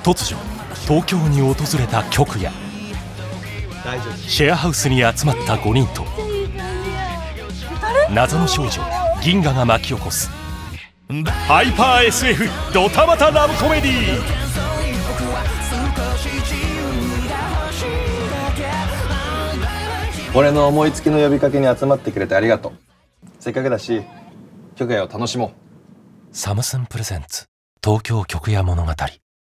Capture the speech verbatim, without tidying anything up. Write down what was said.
突如東京に訪れた極夜。シェアハウスに集まったごにんと謎の少女銀河が巻き起こすハイパー エスエフ ドタバタラブコメディー。 俺の思いつきの呼びかけに集まってくれてありがとう。せっかくだし極夜を楽しもう。 サムスンプレゼンツ東京極夜物語。